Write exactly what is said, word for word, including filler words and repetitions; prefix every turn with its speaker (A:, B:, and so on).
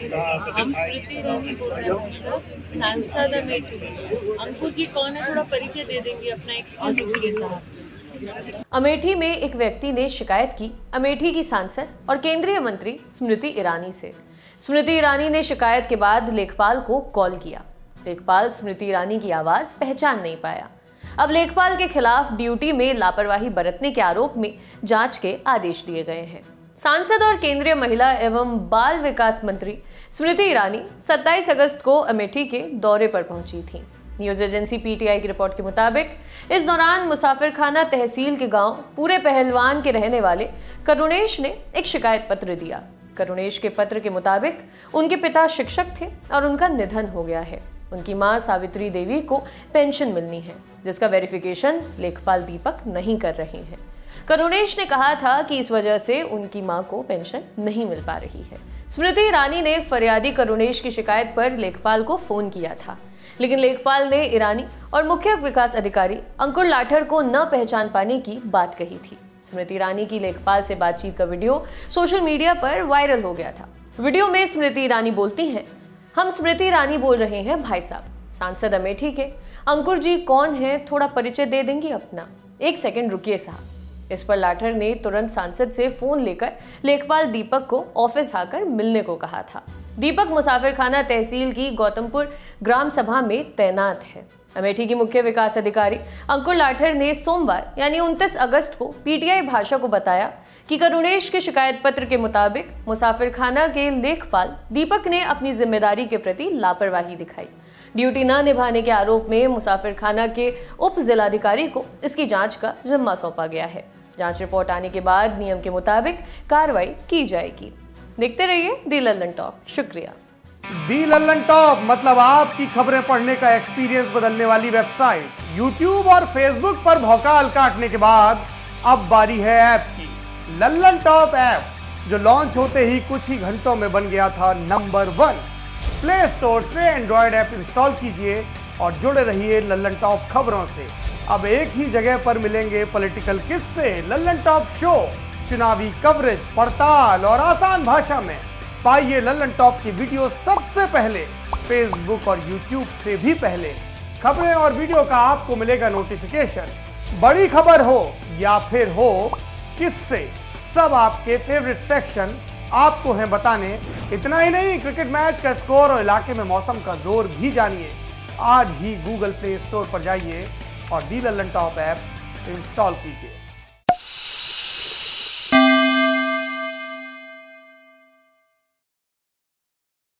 A: हम स्मृति ईरानी बोल रहे हैं सर, सांसद अमेठी। अंकुर जी कौन है, थोड़ा परिचय दे देंगे अपना, एक्सक्यूज के साथ।
B: अमेठी में एक व्यक्ति ने शिकायत की अमेठी की सांसद और केंद्रीय मंत्री स्मृति ईरानी से। स्मृति ईरानी ने शिकायत के बाद लेखपाल को कॉल किया। लेखपाल स्मृति ईरानी की आवाज पहचान नहीं पाया। अब लेखपाल के खिलाफ ड्यूटी में लापरवाही बरतने के आरोप में जांच के आदेश दिए गए हैं। सांसद और केंद्रीय महिला एवं बाल विकास मंत्री स्मृति ईरानी सत्ताईस अगस्त को अमेठी के दौरे पर पहुंची थीं। न्यूज एजेंसी पीटीआई की रिपोर्ट के मुताबिक इस दौरान मुसाफिरखाना तहसील के गांव पूरे पहलवान के रहने वाले करुणेश ने एक शिकायत पत्र दिया। करुणेश के पत्र के मुताबिक उनके पिता शिक्षक थे और उनका निधन हो गया है। उनकी मां सावित्री देवी को पेंशन मिलनी है, जिसका वेरिफिकेशन लेखपाल दीपक नहीं कर रहे हैं। करुणेश ने कहा था कि इस वजह से उनकी मां को पेंशन नहीं मिल पा रही है। स्मृति ईरानी ने फरियादी करुणेश की शिकायत पर लेखपाल को फोन किया था, लेकिन लेखपाल ने ईरानी और मुख्य विकास अधिकारी अंकुर लाठर को न पहचान पाने की बात कही थी। स्मृति ईरानी की लेखपाल से बातचीत का वीडियो सोशल मीडिया पर वायरल हो गया था। वीडियो में स्मृति ईरानी बोलती हैं, हम स्मृति ईरानी बोल रहे हैं भाई साहब, सांसद अमेठी के। अंकुर जी कौन है, थोड़ा परिचय दे देंगी अपना? एक सेकंड रुकिए साहब। इस पर लाठर ने तुरंत सांसद से फोन लेकर लेखपाल दीपक को ऑफिस आकर मिलने को कहा था। दीपक मुसाफिरखाना तहसील की गौतमपुर ग्राम सभा में तैनात है। अमेठी की मुख्य विकास अधिकारी अंकुर लाठर ने सोमवार यानी उनतीस अगस्त को पीटीआई भाषा को बताया कि करुणेश के शिकायत पत्र के मुताबिक मुसाफिरखाना के लेखपाल दीपक ने अपनी जिम्मेदारी के प्रति लापरवाही दिखाई। ड्यूटी न निभाने के आरोप में मुसाफिरखाना के उप जिलाधिकारी को इसकी जांच का जिम्मा सौंपा गया है। जांच रिपोर्ट आने के बाद नियम के मुताबिक कार्रवाई की जाएगी। देखते रहिए दी लल्लन टॉप। शुक्रिया।
C: दी लल्लन टॉप मतलब आपकी खबरें पढ़ने का एक्सपीरियंस बदलने वाली वेबसाइट। यूट्यूब और फेसबुक पर भौकाल काटने के बाद अब बारी है ऐप की। लल्लन टॉप ऐप, जो लॉन्च होते ही कुछ ही घंटों में बन गया था नंबर वन। प्ले स्टोर से एंड्रॉयड ऐप इंस्टॉल कीजिए और जुड़े रहिए लल्लन टॉप खबरों से। अब एक ही जगह पर मिलेंगे पॉलिटिकल किस्से, लल्लन टॉप शो, चुनावी कवरेज, पड़ताल और आसान भाषा में। पाइए लल्लन टॉप की वीडियो सबसे पहले, फेसबुक और यूट्यूब से भी पहले। खबरें और वीडियो का आपको मिलेगा नोटिफिकेशन। बड़ी खबर हो या फिर हो किससे, सब आपके फेवरेट सेक्शन आपको हैं बताने। इतना ही नहीं, क्रिकेट मैच का स्कोर और इलाके में मौसम का जोर भी जानिए। आज ही गूगल प्ले स्टोर पर जाइए और the Lallantop app install कीजिए।